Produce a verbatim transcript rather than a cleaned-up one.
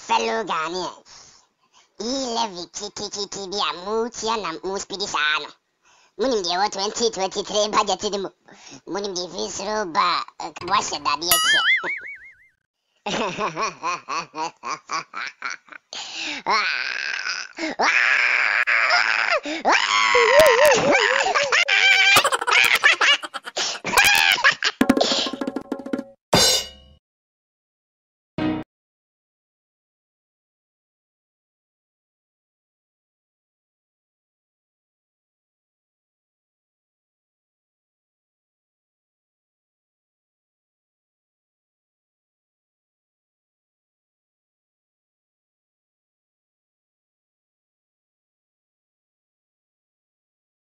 fellow Ghanaians, ile vikiki bia mutia na muspidi saa no. Munim de what twenty twenty-three budget dimo. Munim de visro ba kabwashe dade eche. Ah! Ah! Ah!